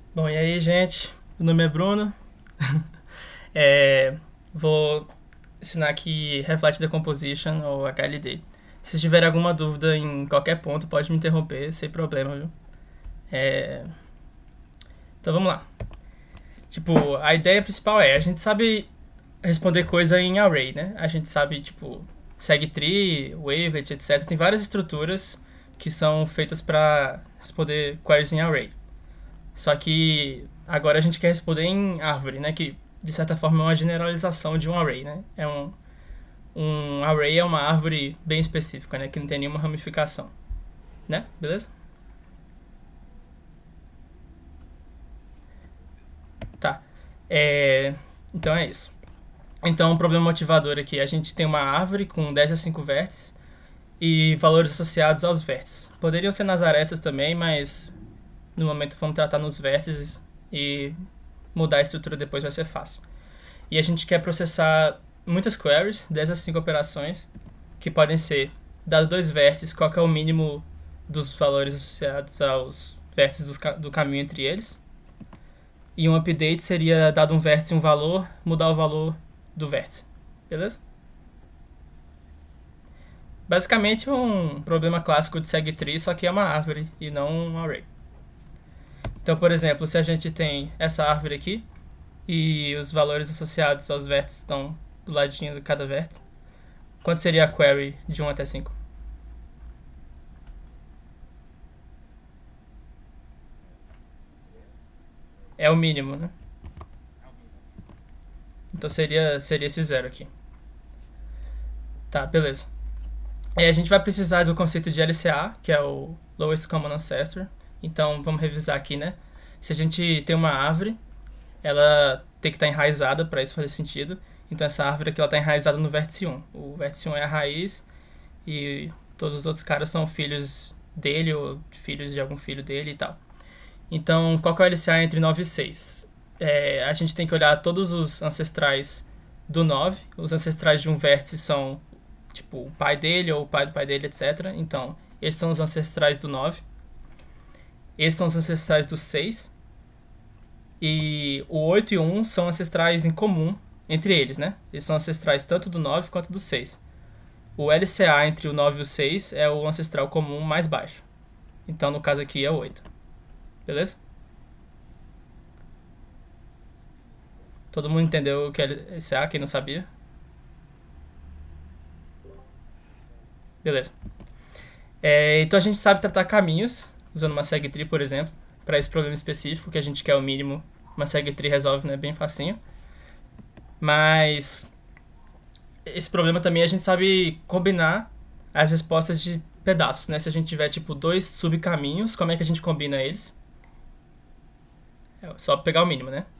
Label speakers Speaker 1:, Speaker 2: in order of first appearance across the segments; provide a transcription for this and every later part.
Speaker 1: Bom, e aí, gente? Meu nome é Bruno. É, vou ensinar aqui Reflect Decomposition ou HLD. Se tiver alguma dúvida em qualquer ponto, pode me interromper, sem problema, viu? É, então vamos lá. Tipo, a ideia principal é, a gente sabe responder coisa em array, né? A gente sabe, tipo, segtree, wavelet, etc. Tem várias estruturas que são feitas para responder queries em array. Só que agora a gente quer responder em árvore, né? Que de certa forma é uma generalização de um array, né? Um array é uma árvore bem específica, né? Que não tem nenhuma ramificação, né? Beleza? Tá. Então é isso. Então, o problema motivador aqui, a gente tem uma árvore com 10 a 5 vértices e valores associados aos vértices. Poderiam ser nas arestas também, mas no momento vamos tratar nos vértices e mudar a estrutura depois vai ser fácil. E a gente quer processar muitas queries, 10 a 5 operações, que podem ser, dado dois vértices, qual que é o mínimo dos valores associados aos vértices do caminho entre eles. E um update seria, dado um vértice um valor, mudar o valor do vértice. Beleza? Basicamente um problema clássico de segtree, só que é uma árvore e não um array. Então, por exemplo, se a gente tem essa árvore aqui, e os valores associados aos vértices estão do ladinho de cada vértice, quanto seria a query de 1 até 5? É o mínimo, né? Então seria esse zero aqui. Tá, beleza. E a gente vai precisar do conceito de LCA, que é o Lowest Common Ancestor. Então vamos revisar aqui, né? Se a gente tem uma árvore, ela tem que estar enraizada para isso fazer sentido. Então essa árvore aqui está enraizada no vértice 1. O vértice 1 é a raiz e todos os outros caras são filhos dele ou filhos de algum filho dele e tal. Então, qual que é o LCA entre 9 e 6? A gente tem que olhar todos os ancestrais do 9. Os ancestrais de um vértice são tipo o pai dele ou o pai do pai dele, etc. Então, esses são os ancestrais do 9. Esses são os ancestrais do 6. E o 8 e o 1 são ancestrais em comum entre eles, né? Eles são ancestrais tanto do 9 quanto do 6. O LCA entre o 9 e o 6 é o ancestral comum mais baixo. Então, no caso aqui, é o 8. Beleza? Todo mundo entendeu o que é LCA, quem não sabia? Beleza. Então a gente sabe tratar caminhos, usando uma segtree, por exemplo, para esse problema específico que a gente quer o mínimo. Uma segtree resolve, né? Bem facinho. Mas esse problema também a gente sabe combinar as respostas de pedaços, né? Se a gente tiver, tipo, dois subcaminhos, como é que a gente combina eles? É só pegar o mínimo, né?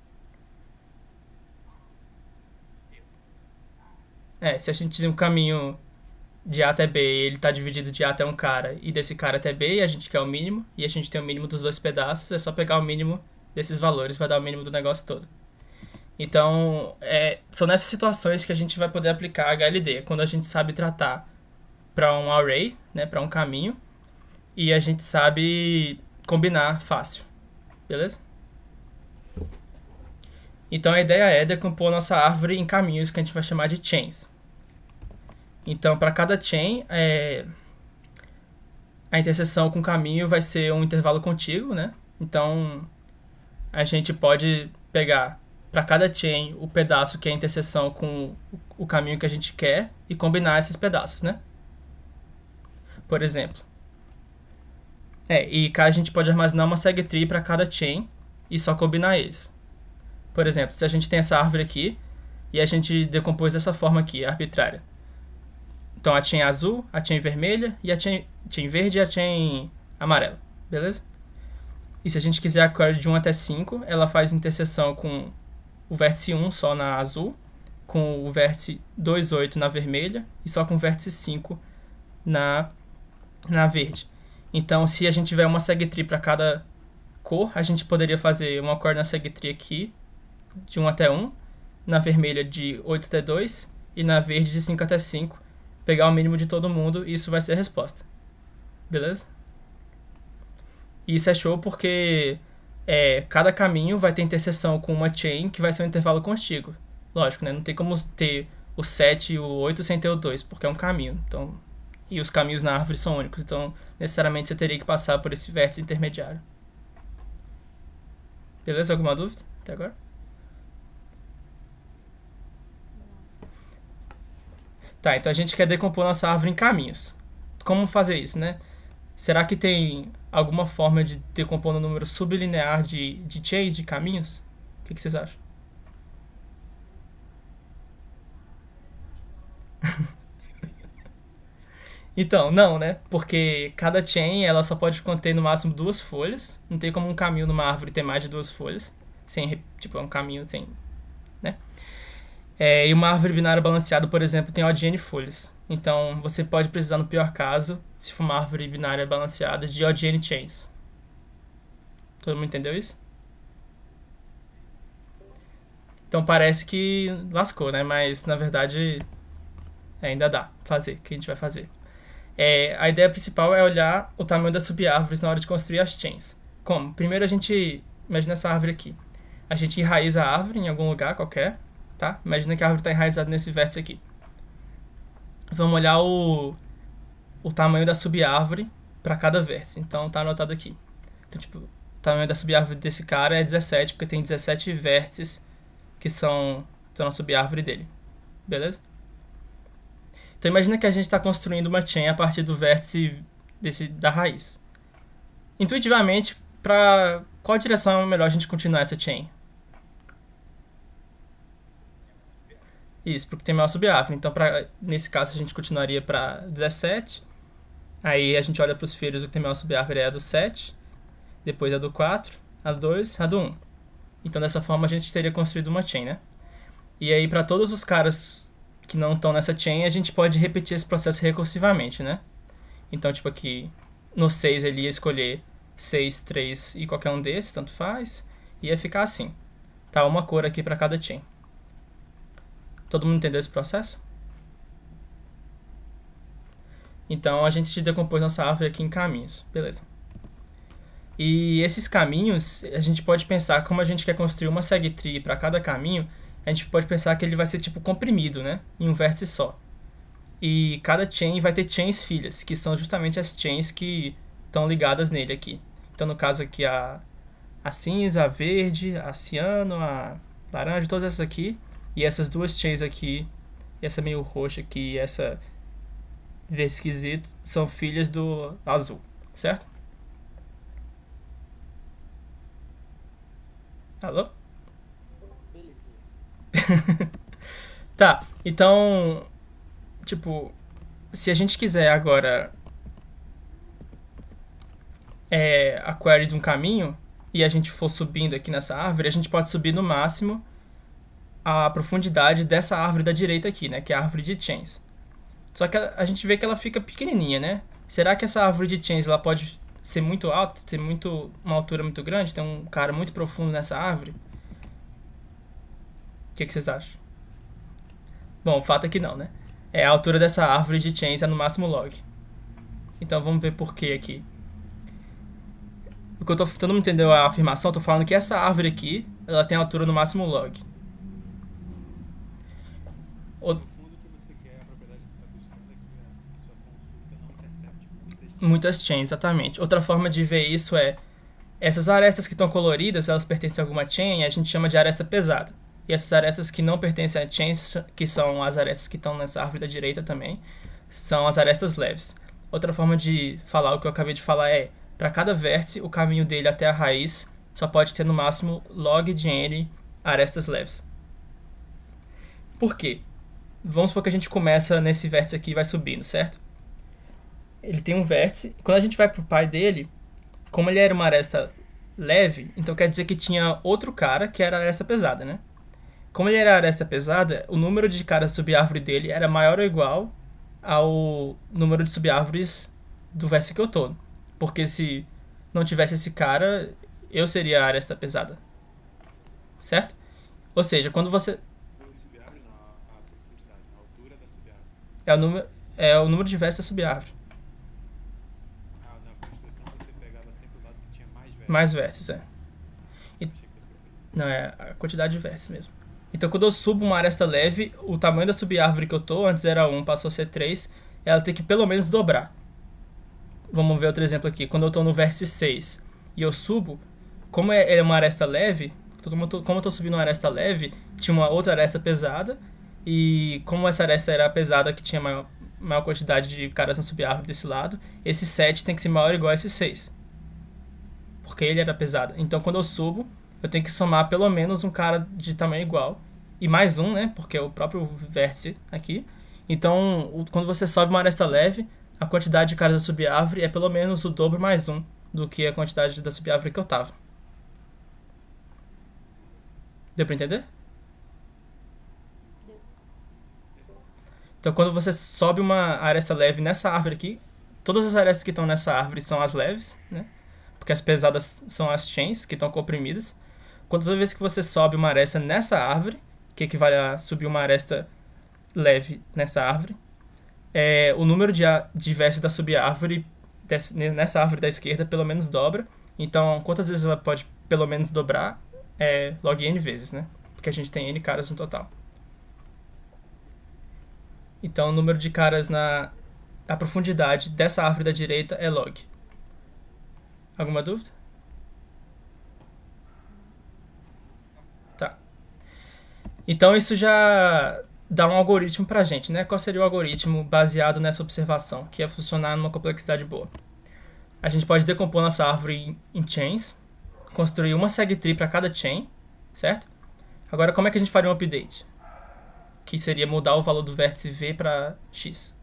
Speaker 1: Se a gente tem um caminho de A até B, ele tá dividido de A até um cara e desse cara até B, e a gente quer o mínimo, e a gente tem o mínimo dos dois pedaços, é só pegar o mínimo desses valores, vai dar o mínimo do negócio todo. Então, são nessas situações que a gente vai poder aplicar HLD, quando a gente sabe tratar para um array, né, para um caminho, e a gente sabe combinar fácil, beleza? Então a ideia é decompor nossa árvore em caminhos que a gente vai chamar de chains. Então, para cada chain, a interseção com o caminho vai ser um intervalo contíguo, né? Então, a gente pode pegar para cada chain o pedaço que é a interseção com o caminho que a gente quer e combinar esses pedaços, né? Por exemplo. E a gente pode armazenar uma segtree para cada chain e só combinar eles. Por exemplo, se a gente tem essa árvore aqui e a gente decompôs dessa forma aqui, arbitrária. Então a chain azul, a chain vermelha e a chain verde e a chain amarela, beleza? E se a gente quiser a query de 1 até 5, ela faz interseção com o vértice 1 só na azul, com o vértice 2, 8 na vermelha e só com o vértice 5 na verde. Então, se a gente tiver uma segtree para cada cor, a gente poderia fazer uma query na segtree aqui, de 1 até 1, na vermelha de 8 até 2 e na verde de 5 até 5, pegar o mínimo de todo mundo e isso vai ser a resposta. Beleza? E isso é show porque cada caminho vai ter interseção com uma chain que vai ser um intervalo contíguo. Lógico, né? Não tem como ter o 7 e o 8 sem ter o 2, porque é um caminho. Então, e os caminhos na árvore são únicos. Então, necessariamente você teria que passar por esse vértice intermediário. Beleza? Alguma dúvida até agora? Tá, então a gente quer decompor nossa árvore em caminhos. Como fazer isso, né? Será que tem alguma forma de decompor no número sublinear de chains, de caminhos? O que vocês acham? Então, não, né? Porque cada chain ela só pode conter no máximo duas folhas. Não tem como um caminho numa árvore ter mais de duas folhas. Tipo, é um caminho sem, né? E uma árvore binária balanceada, por exemplo, tem O de N folhas. Então, você pode precisar, no pior caso, se for uma árvore binária balanceada, de O de N chains. Todo mundo entendeu isso? Então parece que lascou, né? Mas, na verdade, ainda dá fazer. O que a gente vai fazer? A ideia principal é olhar o tamanho das subárvores na hora de construir as chains. Como? Primeiro a gente... Imagina essa árvore aqui. A gente enraiza a árvore em algum lugar qualquer, tá? Imagina que a árvore está enraizada nesse vértice aqui. Vamos olhar o tamanho da subárvore para cada vértice. Então tá anotado aqui. Então, tipo, o tamanho da subárvore desse cara é 17, porque tem 17 vértices que estão na subárvore dele. Beleza? Então imagina que a gente está construindo uma chain a partir do vértice da raiz. Intuitivamente, para qual direção é melhor a gente continuar essa chain? Isso, porque tem maior subárvore. Então, nesse caso, a gente continuaria para 17. Aí a gente olha para os filhos, o que tem maior subárvore é a do 7. Depois a do 4, a do 2, a do 1. Então, dessa forma, a gente teria construído uma chain, né? E aí, para todos os caras que não estão nessa chain, a gente pode repetir esse processo recursivamente, né? Então, tipo aqui, no 6 ele ia escolher 6, 3 e qualquer um desses, tanto faz. E ia ficar assim. Tá, uma cor aqui para cada chain. Todo mundo entendeu esse processo? Então, a gente decompôs nossa árvore aqui em caminhos. Beleza. E esses caminhos, a gente pode pensar, como a gente quer construir uma segue tree para cada caminho, a gente pode pensar que ele vai ser tipo comprimido, né? Em um vértice só. E cada chain vai ter chains filhas, que são justamente as chains que estão ligadas nele aqui. Então, no caso aqui, a cinza, a verde, a ciano, a laranja, todas essas aqui. E essas duas chains aqui, essa meio roxa aqui e essa verde esquisito, são filhas do azul, certo? Alô? Tá, então, tipo, se a gente quiser agora a query de um caminho e a gente for subindo aqui nessa árvore, a gente pode subir no máximo a profundidade dessa árvore da direita aqui, né, que é a árvore de chains. Só que a gente vê que ela fica pequenininha, né? Será que essa árvore de chains ela pode ser muito alta, ter uma altura muito grande, ter um cara muito profundo nessa árvore? O que vocês acham? Bom, o fato é que não, né? A altura dessa árvore de chains é no máximo log. Então vamos ver por que aqui. O que eu tô tentando entender a afirmação, eu tô falando que essa árvore aqui, ela tem altura no máximo log. Muitas chains, exatamente. Outra forma de ver isso é essas arestas que estão coloridas, elas pertencem a alguma chain e a gente chama de aresta pesada. E essas arestas que não pertencem a chains, que são as arestas que estão nessa árvore da direita também, são as arestas leves. Outra forma de falar o que eu acabei de falar é, para cada vértice, o caminho dele até a raiz só pode ter no máximo log de n arestas leves. Por quê? Vamos supor que a gente começa nesse vértice aqui e vai subindo, certo? Ele tem um vértice, e quando a gente vai pro pai dele, como ele era uma aresta leve, então quer dizer que tinha outro cara que era aresta pesada, né? Como ele era aresta pesada, o número de caras sub-árvore dele era maior ou igual ao número de sub-árvores do vértice que eu tô. Porque se não tivesse esse cara, eu seria a aresta pesada. Certo? Ou seja, quando você... É o número de vértices da sub-árvore. Mais vértices, é. Não, é a quantidade de vértices mesmo. Então, quando eu subo uma aresta leve, o tamanho da subárvore que eu tô, antes era 1, passou a ser 3, ela tem que pelo menos dobrar. Vamos ver outro exemplo aqui. Quando eu tô no vértice 6 e eu subo, como é uma aresta leve, como eu tô subindo uma aresta leve, tinha uma outra aresta pesada, e como essa aresta era pesada, que tinha maior quantidade de caras na subárvore desse lado, esse 7 tem que ser maior ou igual a esse 6. Porque ele era pesado. Então, quando eu subo, eu tenho que somar pelo menos um cara de tamanho igual. E mais um, né? Porque é o próprio vértice aqui. Então, quando você sobe uma aresta leve, a quantidade de caras da subárvore é pelo menos o dobro mais um do que a quantidade da subárvore que eu tava. Deu pra entender? Então, quando você sobe uma aresta leve nessa árvore aqui, todas as arestas que estão nessa árvore são as leves, né? Porque as pesadas são as chains, que estão comprimidas. Toda vez que você sobe uma aresta nessa árvore, que equivale a subir uma aresta leve nessa árvore, o número de vértices da subárvore nessa árvore da esquerda pelo menos dobra. Então, quantas vezes ela pode pelo menos dobrar? Log n vezes, né? Porque a gente tem n caras no total. Então, o número de caras a profundidade dessa árvore da direita é log. Alguma dúvida? Tá. Então, isso já dá um algoritmo pra gente, né? Qual seria o algoritmo baseado nessa observação, que ia funcionar numa complexidade boa? A gente pode decompor nossa árvore em chains, construir uma segtree para cada chain, certo? Agora, como é que a gente faria um update? Que seria mudar o valor do vértice V para X.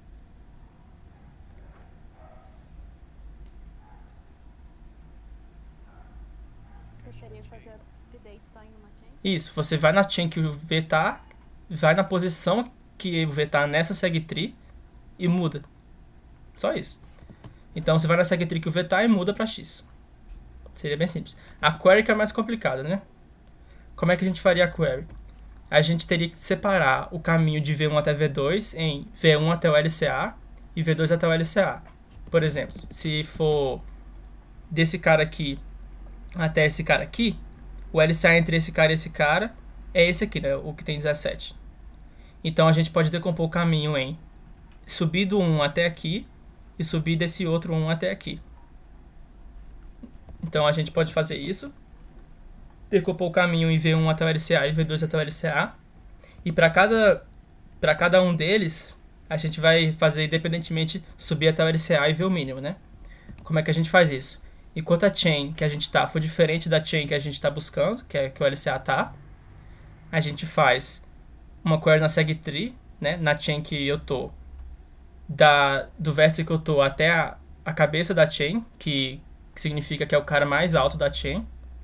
Speaker 2: Você seria fazer update só em uma chain?
Speaker 1: Isso, você vai na chain que o V tá, vai na posição que o V tá nessa segtree e muda. Só isso. Então você vai na segtree que o V tá e muda para X. Seria bem simples. A query que é mais complicada, né? Como é que a gente faria a query? A gente teria que separar o caminho de V1 até V2 em V1 até o LCA e V2 até o LCA. Por exemplo, se for desse cara aqui até esse cara aqui, o LCA entre esse cara e esse cara é esse aqui, né? O que tem 17. Então a gente pode decompor o caminho em subir do 1 até aqui e subir desse outro 1 até aqui. Então a gente pode fazer isso. Decompor o caminho em V1 até o LCA e V2 até o LCA. E para cada um deles, a gente vai fazer independentemente subir até o LCA e ver o mínimo, né? Como é que a gente faz isso? Enquanto a chain que a gente tá for diferente da chain que a gente tá buscando, que o LCA tá, a gente faz uma query na segtree, né? Na chain que eu tô, do vértice que eu tô até a cabeça da chain, que significa que é o cara mais alto da chain.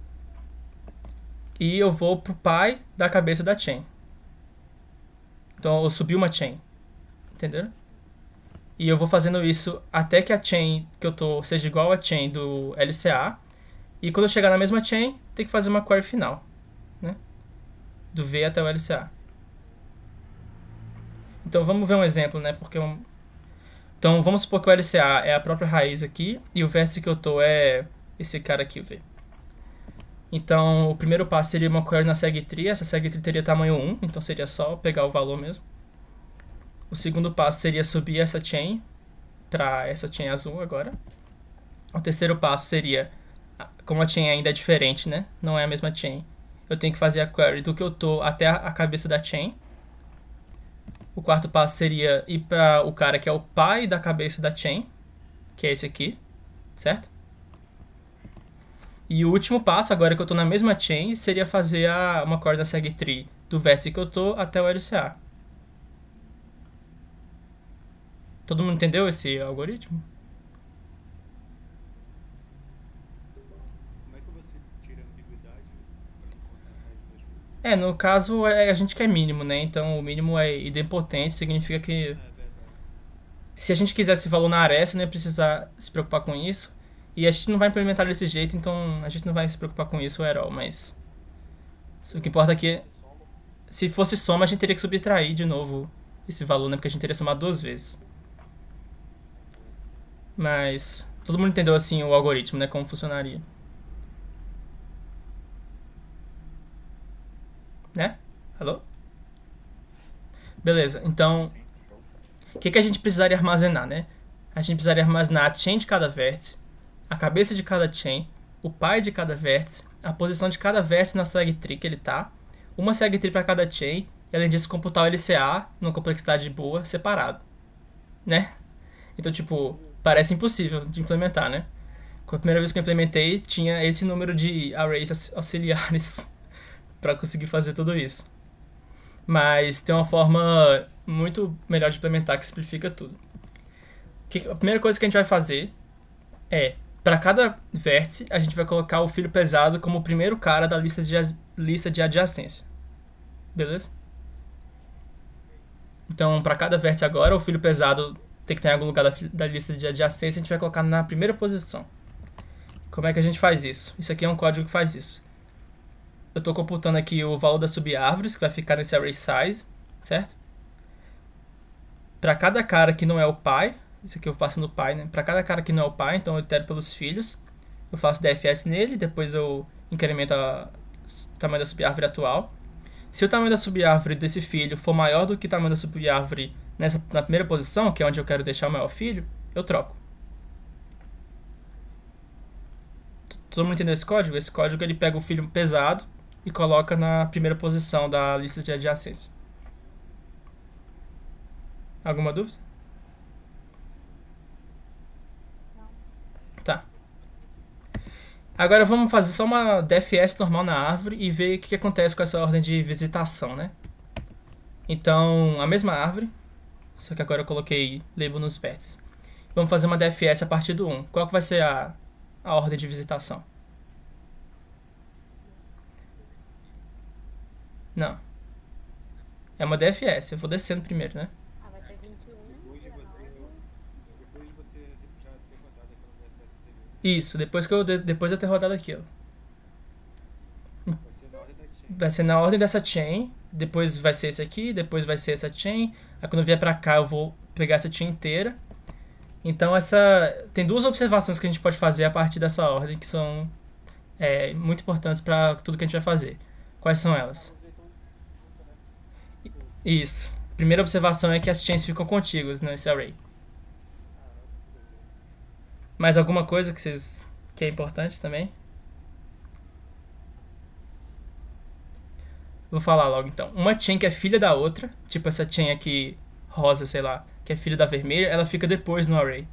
Speaker 1: E eu vou pro pai da cabeça da chain. Então eu subi uma chain. Entenderam? E eu vou fazendo isso até que a chain que eu tô seja igual a chain do LCA. E quando eu chegar na mesma chain, tem que fazer uma query final, né? Do V até o LCA. Então vamos ver um exemplo, né? Então vamos supor que o LCA é a própria raiz aqui e o vértice que eu tô é esse cara aqui, o V. Então o primeiro passo seria uma query na segtree. Essa segtree teria tamanho 1, então seria só pegar o valor mesmo. O segundo passo seria subir essa chain para essa chain azul agora. O terceiro passo seria, como a chain ainda é diferente, né? Não é a mesma chain. Eu tenho que fazer a query do que eu tô até a cabeça da chain. O quarto passo seria ir para o cara que é o pai da cabeça da chain, que é esse aqui, certo? E o último passo, agora que eu tô na mesma chain, seria fazer uma query na segtree do vértice que eu tô até o LCA. Todo mundo entendeu esse algoritmo?
Speaker 3: Como é que você tira a ambiguidade para encontrar a raiz das coisas?
Speaker 1: No caso, a gente quer mínimo, né? Então o mínimo é idempotente, significa que
Speaker 3: É verdade.
Speaker 1: se a gente quisesse valor na aresta, não ia precisar se preocupar com isso. E a gente não vai implementar desse jeito, então a gente não vai se preocupar com isso at all, mas o que importa aqui é, se fosse soma, a gente teria que subtrair de novo esse valor, né? Porque a gente teria somado 2 vezes. Mas todo mundo entendeu assim o algoritmo, né? Como funcionaria. né? Alô? Beleza, então, o que a gente precisaria armazenar, né? A gente precisaria armazenar a chain de cada vértice, a cabeça de cada chain, o pai de cada vértice, a posição de cada vértice na segtree que ele tá, uma segtree para cada chain, e além disso computar o LCA numa complexidade boa, separado, né? Então, tipo, parece impossível de implementar, né? A primeira vez que eu implementei, tinha esse número de arrays auxiliares para conseguir fazer tudo isso. Mas tem uma forma muito melhor de implementar que simplifica tudo. A primeira coisa que a gente vai fazer é, para cada vértice, a gente vai colocar o filho pesado como o primeiro cara da lista de adjacência. Beleza? Então, para cada vértice agora, o filho pesado tem que estar em algum lugar da lista de adjacência, a gente vai colocar na primeira posição. Como é que a gente faz isso? Isso aqui é um código que faz isso. Eu estou computando aqui o valor das subárvores, que vai ficar nesse array size, certo? Para cada cara que não é o pai, isso aqui eu faço no pai, né? Para cada cara que não é o pai, então eu itero pelos filhos, eu faço DFS nele, depois eu incremento o tamanho da subárvore atual. Se o tamanho da subárvore desse filho for maior do que o tamanho da subárvore na primeira posição, que é onde eu quero deixar o maior filho, eu troco. Todo mundo entendeu esse código? Esse código ele pega o filho pesado e coloca na primeira posição da lista de adjacência. Alguma dúvida?
Speaker 2: Não.
Speaker 1: Tá. Agora vamos fazer só uma DFS normal na árvore e ver o que acontece com essa ordem de visitação, né? Então, a mesma árvore, só que agora eu coloquei label nos vértices. Vamos fazer uma DFS a partir do 1. Qual que vai ser a ordem de visitação? Não. É uma DFS, eu vou descendo primeiro, né?
Speaker 2: Ah, vai ser 21,
Speaker 3: Depois de
Speaker 2: 19.
Speaker 3: depois de você já ter rodado aquela DFS anterior,
Speaker 1: Isso, depois de eu ter rodado aquilo.
Speaker 3: vai ser na ordem da chain.
Speaker 1: Vai ser na ordem dessa chain, depois vai ser esse aqui, depois vai ser essa chain. Aí quando eu vier pra cá eu vou pegar essa chain inteira. Então tem duas observações que a gente pode fazer a partir dessa ordem que são muito importantes para tudo que a gente vai fazer. Quais são elas? Isso. A primeira observação é que as chains ficam contíguas nesse array. Mais alguma coisa que é importante também? Vou falar logo então. Uma chain que é filha da outra, tipo essa chain aqui rosa, sei lá, que é filha da vermelha, ela fica depois no array.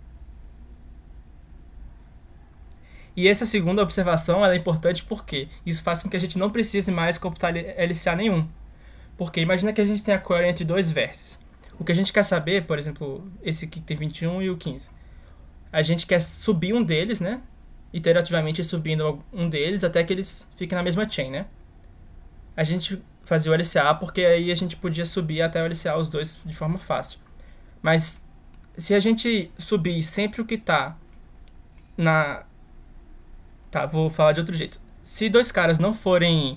Speaker 1: E essa segunda observação ela é importante porque isso faz com que a gente não precise mais computar LCA nenhum. Porque imagina que a gente tem a query entre dois vértices. O que a gente quer saber, por exemplo, esse aqui que tem 21 e o 15. A gente quer subir um deles, né? Iterativamente subindo um deles até que eles fiquem na mesma chain, né? A gente fazia o LCA porque aí a gente podia subir até o LCA os dois de forma fácil. Mas se a gente subir sempre o que tá na... Tá, vou falar de outro jeito. Se dois caras não forem...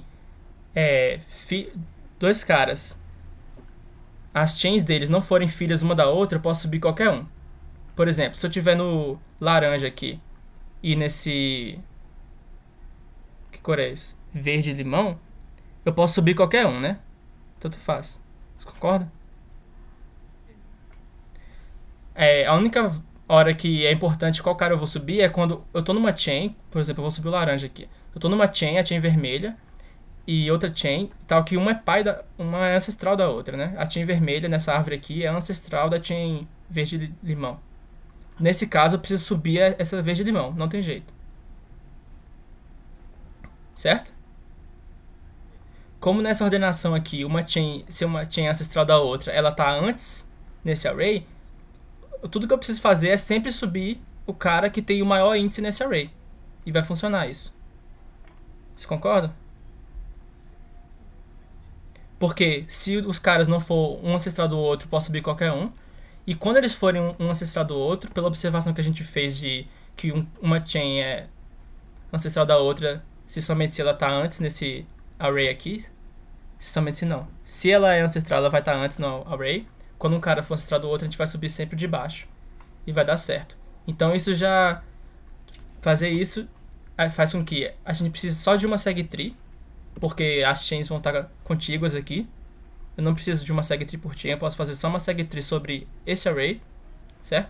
Speaker 1: dois caras, as chains deles não forem filhas uma da outra, eu posso subir qualquer um. Por exemplo, se eu tiver no laranja aqui e nesse... Que cor é isso? Verde e limão, eu posso subir qualquer um, né? Tanto faz. Você concorda? A única hora que é importante qual cara eu vou subir é quando eu tô numa chain, por exemplo, eu vou subir o laranja aqui. Eu tô numa chain, a chain vermelha, e outra chain, tal que uma é ancestral da outra, né? A chain vermelha nessa árvore aqui é ancestral da chain verde-limão. Nesse caso, eu preciso subir essa verde-limão, não tem jeito. Certo? Como nessa ordenação aqui, se uma chain é ancestral da outra, ela tá antes nesse array, tudo que eu preciso fazer é sempre subir o cara que tem o maior índice nesse array. E vai funcionar isso. Vocês concordam? Porque se os caras não for um ancestral do outro, eu posso subir qualquer um. E quando eles forem um ancestral do outro, pela observação que a gente fez de que uma chain é ancestral da outra, somente se ela está antes nesse array aqui, somente se não. Se ela é ancestral, ela vai estar antes no array. Quando um cara for ancestral do outro, a gente vai subir sempre de baixo. E vai dar certo. Então fazer isso faz com que a gente precise só de uma segtree porque as chains vão estar contíguas aqui. Eu não preciso de uma segtree por chain, eu posso fazer só uma segtree sobre esse array, certo?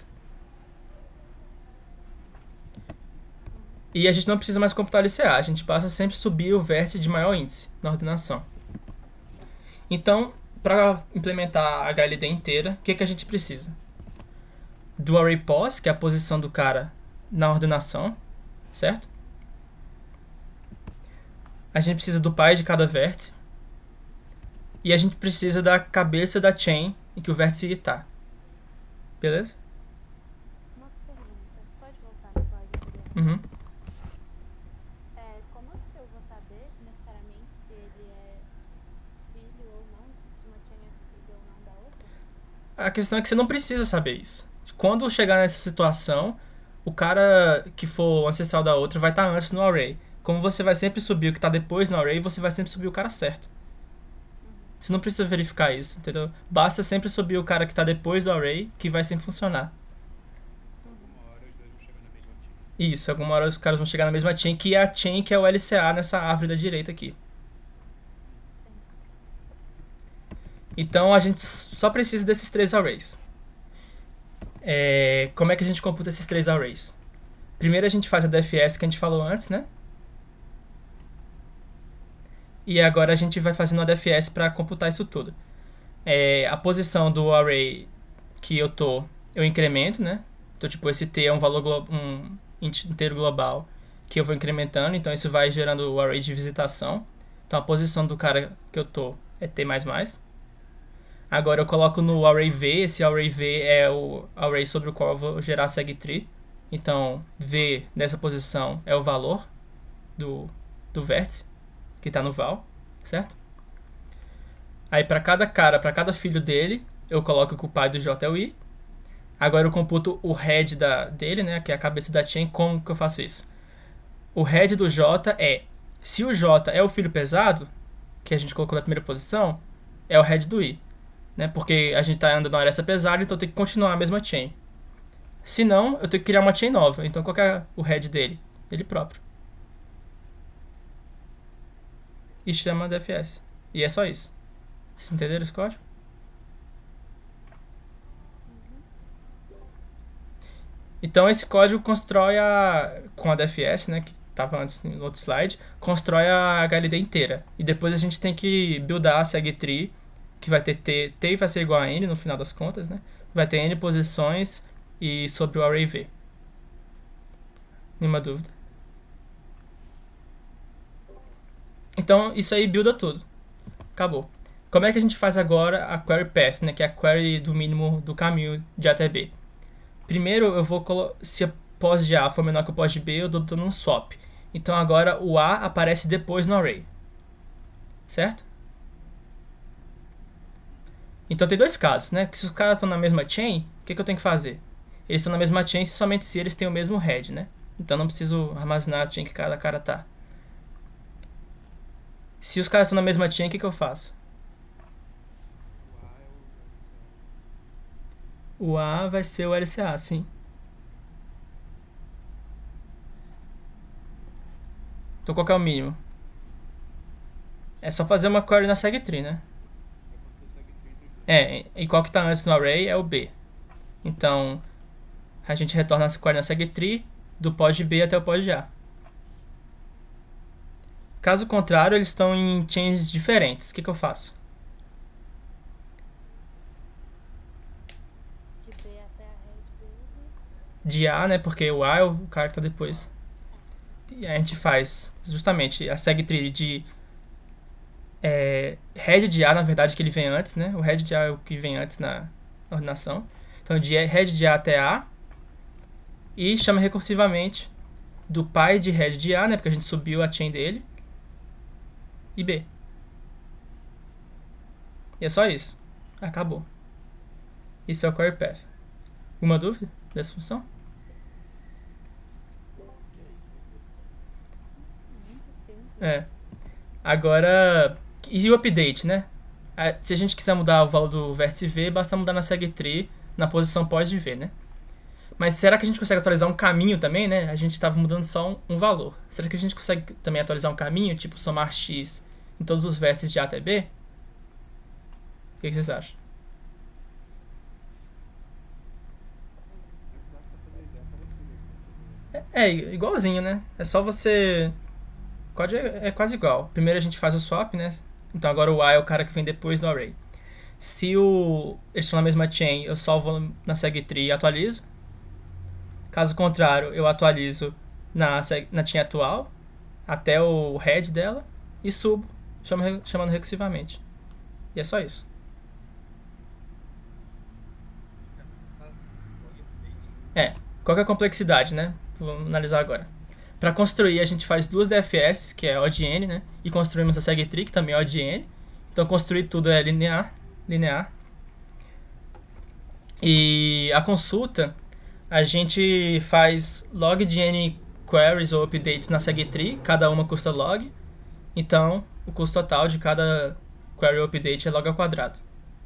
Speaker 1: E a gente não precisa mais computar LCA, a gente passa a sempre subir o vértice de maior índice na ordenação. Então, para implementar a HLD inteira, o que a gente precisa? Do array pos, que é a posição do cara na ordenação, certo? A gente precisa do pi de cada vértice. E a gente precisa da cabeça da chain em que o vértice está. Beleza?
Speaker 2: Uma pergunta. Pode voltar no slide anterior?
Speaker 1: Uhum.
Speaker 2: Como que eu vou saber necessariamente se ele é filho ou não? Se uma chain é filho ou não da outra?
Speaker 1: A questão é que você não precisa saber isso. Quando chegar nessa situação, o cara que for o ancestral da outra vai estar antes no array. Como você vai sempre subir o que está depois no array, você vai sempre subir o cara certo. Você não precisa verificar isso, entendeu? Basta sempre subir o cara que está depois do array, que vai sempre funcionar.
Speaker 3: Alguma hora os dois vão chegar na mesma chain.
Speaker 1: Isso, alguma hora os caras vão chegar na mesma chain, que é a chain que é o LCA nessa árvore da direita aqui. Então a gente só precisa desses 3 arrays. Como é que a gente computa esses 3 arrays? Primeiro a gente faz a DFS que a gente falou antes, né? E agora a gente vai fazendo a DFS para computar isso tudo. A posição do array que eu incremento, né? Então, tipo, esse T é um valor um inteiro global que eu vou incrementando, então isso vai gerando o array de visitação. Então a posição do cara que eu tô é T++. Agora eu coloco no array V, esse array V é o array sobre o qual eu vou gerar a segtree. Então V dessa posição é o valor do vértice que está no val, certo? Aí para cada filho dele, eu coloco que o pai do J é o I. Agora eu computo o head dele, né, que é a cabeça da chain. Como que eu faço isso? O head do J se o J é o filho pesado, que a gente colocou na primeira posição, é o head do I, né? Porque a gente está andando na aresta pesada, então eu tenho que continuar a mesma chain. Se não, eu tenho que criar uma chain nova. Então qual que é o head dele? Ele próprio. E chama DFS. E é só isso. Vocês entenderam esse código? Então esse código constrói com a DFS, né, que estava antes no outro slide, constrói a HLD inteira. E depois a gente tem que buildar a segtree, que vai ter T vai ser igual a N no final das contas, né? Vai ter N posições e sobre o array V. Nenhuma dúvida? Então isso aí builda tudo. Acabou. Como é que a gente faz agora a query path, né, que é a query do mínimo do caminho de A até B? Primeiro eu vou se a pos de A for menor que o pos de B, eu dou dando um swap. Então agora o A aparece depois no array. Certo? Então tem dois casos, né? Que se os caras estão na mesma chain, o que eu tenho que fazer? Eles estão na mesma chain somente se eles têm o mesmo head, né? Então não preciso armazenar a chain que cada cara tá. Se os caras estão na mesma chain, o que eu faço?
Speaker 3: O A é o LCA.
Speaker 1: O A vai ser o LCA, sim. Então qual que é o mínimo? É só fazer uma query na segtree, né?
Speaker 3: É como se fosse segtree entre os dois.
Speaker 1: E qual que está antes no array é o B. Então a gente retorna essa query na segtree do pos de B até o pos de A. Caso contrário, eles estão em chains diferentes. O que eu faço?
Speaker 2: De B até a head dele.
Speaker 1: De A, né? Porque o A é o cara que está depois. E a gente faz justamente a segtree de head de A, na verdade, que ele vem antes, né? O head de A é o que vem antes na ordenação. Então, de head de A até A. E chama recursivamente do pai de head de A, né? Porque a gente subiu a chain dele. E B. E é só isso. Acabou. Isso é o query path. Alguma dúvida dessa função? Agora, e o update, né? Se a gente quiser mudar o valor do vértice V, basta mudar na segtree na posição pós de V, né? Mas será que a gente consegue atualizar um caminho também, né? A gente estava mudando só um valor. Será que a gente consegue também atualizar um caminho, tipo somar x em todos os vértices de A até B? O que vocês acham?
Speaker 3: Dá pra fazer ideia parecida.
Speaker 1: É igualzinho, né? É só você... O código é quase igual. Primeiro a gente faz o swap, né? Então agora o A é o cara que vem depois do array. Se eles estão na mesma chain, eu só vou na segtree e atualizo. Caso contrário, eu atualizo na chain atual até o head dela e subo, chamando recursivamente. E é só isso. Qual que é a complexidade, né? Vamos analisar agora. Para construir, a gente faz duas DFS, que é O de N, né? E construímos a segtree, que também é O de N. Então, construir tudo é linear. E a consulta, a gente faz log de N queries ou updates na segtree, cada uma custa log. Então, o custo total de cada query ou update é log ao quadrado.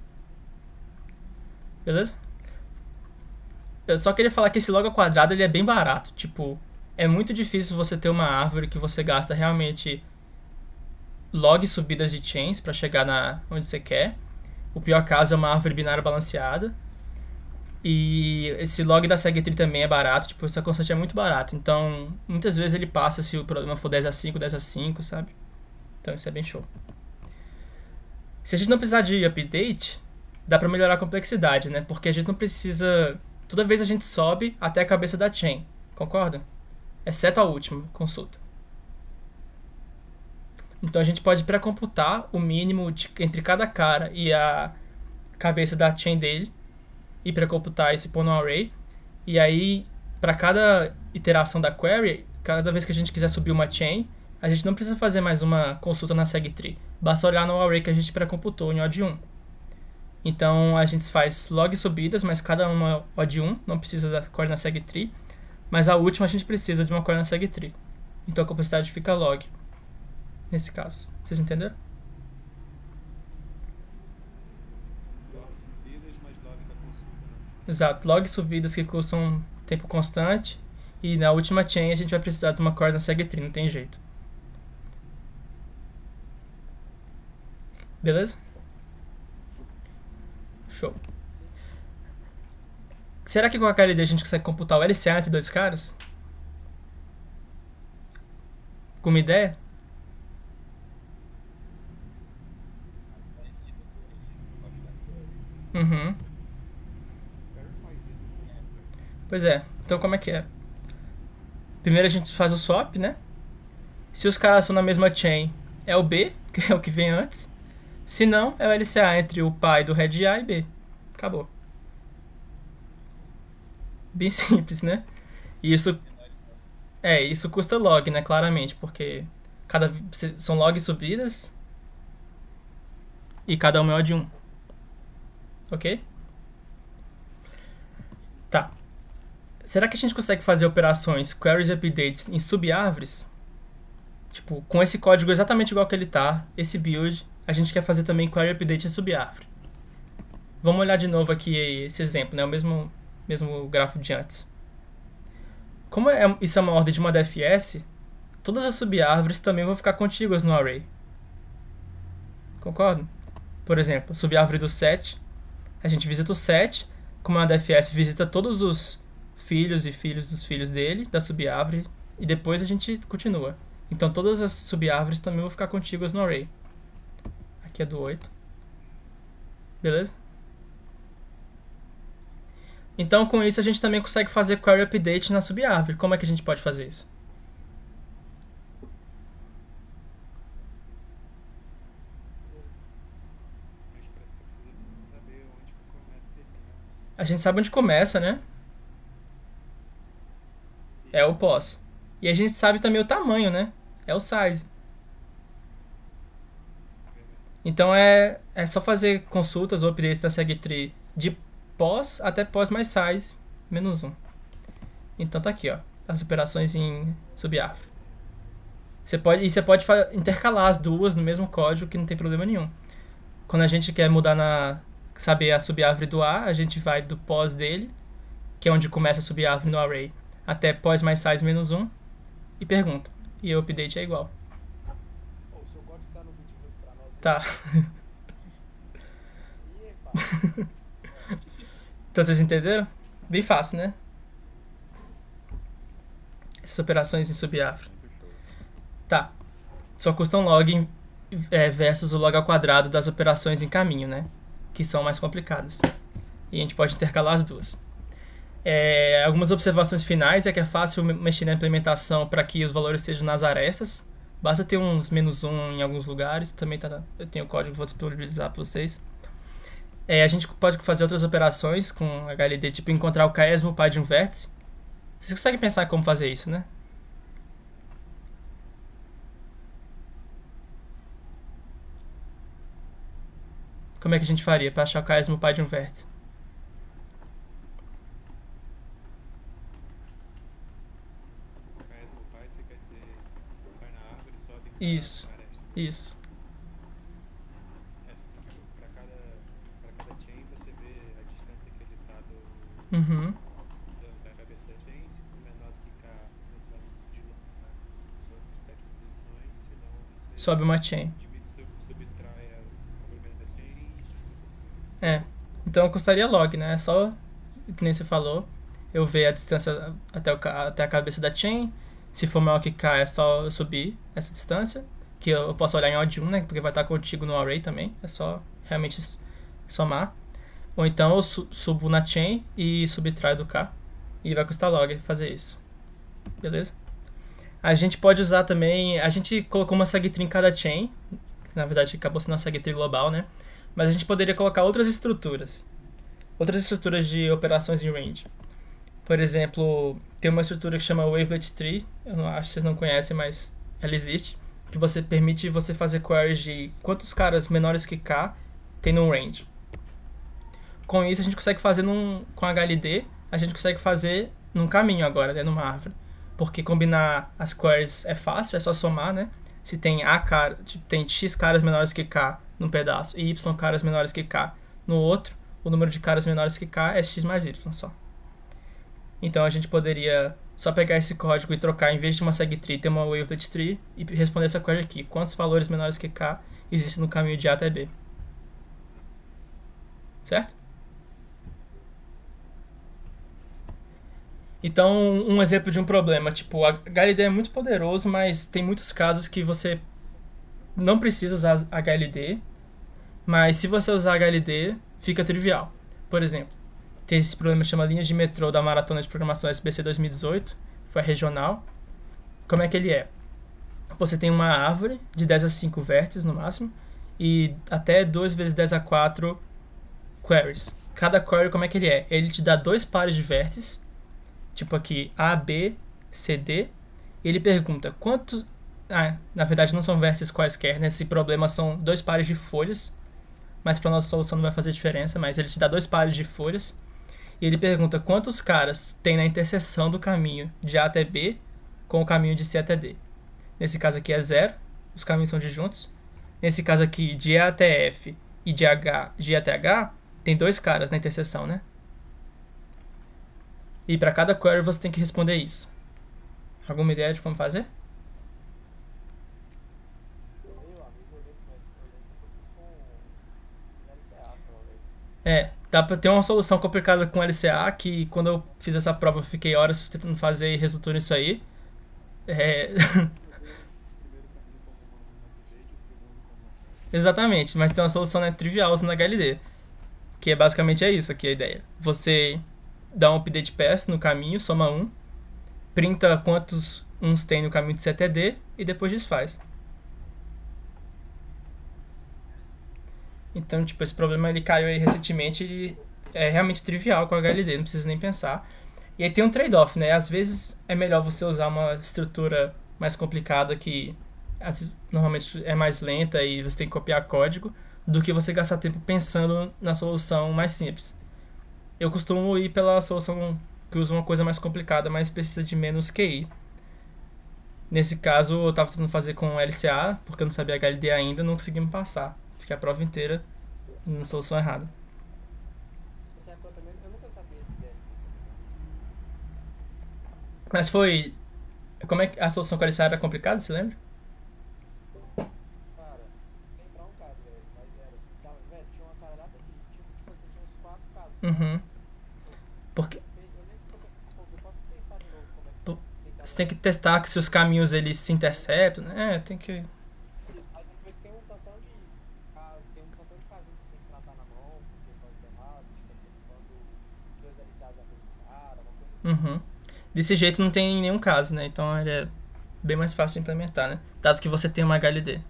Speaker 1: Beleza? Eu só queria falar que esse log ao quadrado ele é bem barato. Tipo, é muito difícil você ter uma árvore que você gasta realmente log subidas de chains para chegar onde você quer. O pior caso é uma árvore binária balanceada. E esse log da segtree também é barato, tipo, essa constante é muito barato. Então, muitas vezes ele passa se o problema for 10 a 5, 10 a 5, sabe? Então isso é bem show. Se a gente não precisar de update, dá pra melhorar a complexidade, né? Porque a gente não precisa... Toda vez a gente sobe até a cabeça da chain, concorda? Exceto a última consulta. Então a gente pode pré-computar o mínimo entre cada cara e a cabeça da chain dele e pré-computar isso e pôr no array. E aí, para cada iteração da query, cada vez que a gente quiser subir uma chain, a gente não precisa fazer mais uma consulta na segtree. Basta olhar no array que a gente pré-computou em O de 1. Então a gente faz log subidas, mas cada uma O de 1, não precisa da query na segtree. Mas a última a gente precisa de uma query na segtree. Então a complexidade fica log. Nesse caso. Vocês entenderam?
Speaker 3: Log subidas mais log da consulta, né?
Speaker 1: Exato. Log subidas que custam tempo constante. E na última chain a gente vai precisar de uma query na segtree. Não tem jeito. Beleza? Show. Será que com a KLD a gente consegue computar o LCA entre dois caras? Com uma ideia? Uhum. Pois é. Então como é que é? Primeiro a gente faz o swap, né? Se os caras são na mesma chain, é o B, que é o que vem antes. Se não, é o LCA entre o pai do head A e B. Acabou. Bem simples, né? E isso custa log, né? Claramente, porque são logs subidas e cada uma é O de 1. Ok? Tá. Será que a gente consegue fazer operações queries e updates em subárvores? Tipo, com esse código exatamente igual que ele tá, esse build, a gente quer fazer também query update em subárvore. Vamos olhar de novo aqui esse exemplo, né? O mesmo grafo de antes. Como isso é uma ordem de uma DFS, todas as subárvores também vão ficar contíguas no array. Concordo? Por exemplo, subárvore do set, a gente visita o set, como é uma DFS, visita todos os filhos e filhos dos filhos dele, da subárvore, e depois a gente continua. Então todas as subárvores também vão ficar contíguas no array. Aqui é do 8. Beleza? Então com isso a gente também consegue fazer query update na subárvore. Como é que a gente pode fazer isso?
Speaker 3: Mas pra isso você precisa saber onde que começa e termina.
Speaker 1: A gente sabe onde começa, né? É o pos. E a gente sabe também o tamanho, né? É o size. Então é só fazer consultas ou updates da segtree de pos até pos mais size menos 1. Então tá aqui, ó, as operações em subárvore. Você pode intercalar as duas no mesmo código que não tem problema nenhum. Quando a gente quer saber a subárvore do A, a gente vai do pos dele, que é onde começa a subárvore no array, até pos mais size menos 1 e pergunta. E o update é igual.
Speaker 4: O seu código tá no 22
Speaker 1: Tá.
Speaker 3: Se é fácil.
Speaker 1: Então vocês entenderam? Bem fácil, né? Essas operações em subárvore.
Speaker 4: Muito show.
Speaker 1: Tá. Só custa um log versus o log ao quadrado das operações em caminho, né? Que são mais complicadas. E a gente pode intercalar as duas. Algumas observações finais é que é fácil mexer na implementação para que os valores estejam nas arestas. Basta ter uns -1 em alguns lugares. Também eu tenho o código que vou disponibilizar para vocês. A gente pode fazer outras operações com HLD, tipo encontrar o késimo pai de um vértice. Vocês conseguem pensar como fazer isso, né? Como é que a gente faria para achar o késimo pai de um vértice?
Speaker 3: Késimo pai, você quer dizer vai na árvore e sobe
Speaker 1: Isso.
Speaker 3: na aresta.
Speaker 1: Isso.
Speaker 3: Tipo, pra cada chain você vê a distância que ele tá
Speaker 1: Uhum.
Speaker 3: da cabeça da chain, se for menor do que K, você sabe de novo respecto de posições, senão você
Speaker 1: Sobe uma chain.
Speaker 3: subtrai o comprimento da chain e distribui.
Speaker 1: Então custaria log, né? É só, que nem você falou, eu ver a distância até a cabeça da chain. Se for maior que K, é só eu subir essa distância. Que eu posso olhar em odd 1, né? Porque vai estar contigo no array também. É só realmente somar. Ou então eu subo na chain e subtraio do K. E vai custar log fazer isso. Beleza? A gente pode usar também... A gente colocou uma segtree em cada chain. Que na verdade acabou sendo uma segtree global, né? Mas a gente poderia colocar outras estruturas. Outras estruturas de operações em range. Por exemplo, tem uma estrutura que chama Wavelet Tree. Eu não acho que vocês não conhecem, mas ela existe. Que você permite você fazer queries de quantos caras menores que K tem num range. Com isso a gente consegue fazer com HLD, a gente consegue fazer num caminho agora, né, numa árvore. Porque combinar as queries é fácil, é só somar, né? Se tem tem X caras menores que K num pedaço e Y caras menores que K no outro, o número de caras menores que K é X mais Y só. Então a gente poderia só pegar esse código e trocar, em vez de uma segtree, ter uma wavelet tree e responder essa query aqui. Quantos valores menores que K existem no caminho de A até B? Certo? Então, um exemplo de um problema, tipo, a HLD é muito poderoso, mas tem muitos casos que você não precisa usar HLD, mas se você usar HLD, fica trivial. Por exemplo, tem esse problema que chama linhas de metrô da Maratona de Programação SBC 2018, foi regional. Como é que ele é? Você tem uma árvore de 10 a 5 vértices no máximo e até 2 vezes 10 a 4 queries. Cada query, como é que ele é? Ele te dá 2 pares de vértices, tipo aqui A, B, C, D, e ele pergunta quantos... na verdade não são vértices quaisquer, né? Esse problema são 2 pares de folhas, mas para nossa solução não vai fazer diferença, mas ele te dá 2 pares de folhas e ele pergunta quantos caras tem na interseção do caminho de A até B com o caminho de C até D. Nesse caso aqui é 0, os caminhos são disjuntos. Nesse caso aqui, de E até F e de G até H, tem 2 caras na interseção, né? E para cada query você tem que responder isso. Alguma ideia de como fazer? Dá pra ter uma solução complicada com LCA, que quando eu fiz essa prova eu fiquei horas tentando fazer e resultou nisso aí. Exatamente, mas tem uma solução, né, trivial usando HLD. Que basicamente é isso aqui a ideia. Você dá um update path no caminho, soma 1, printa quantos uns tem no caminho de C até D e depois desfaz. Então, tipo, esse problema ele caiu aí recentemente e é realmente trivial com HLD, não precisa nem pensar. E aí tem um trade-off, né? Às vezes é melhor você usar uma estrutura mais complicada que normalmente é mais lenta e você tem que copiar código, do que você gastar tempo pensando na solução mais simples. Eu costumo ir pela solução que usa uma coisa mais complicada, mas precisa de menos QI. Nesse caso, eu estava tentando fazer com LCA, porque eu não sabia HLD ainda, não consegui me passar. Fiquei a prova inteira na solução errada.
Speaker 4: Essa época também eu nunca sabia de dele.
Speaker 1: Mas foi... Como é que a solução com LCA era complicada, você lembra?
Speaker 4: Cara, lembrar um cara
Speaker 1: Uhum. Porque
Speaker 4: Eu lembro eu posso pensar de novo como é
Speaker 1: Pô,
Speaker 4: que tentar
Speaker 1: você tem que testar que se os caminhos eles se interceptam, né? Tem que...
Speaker 4: Aí depois tem um tantão de casos, tem um tantão de casinhos que você tem que tratar na mão, porque pode dar errado, tipo assim, quando dois LCAs é o mesmo cara, uma coisa assim.
Speaker 1: Uhum. Desse jeito não tem nenhum caso, né? Então ele é bem mais fácil de implementar, né? Dado que você tem uma HLD.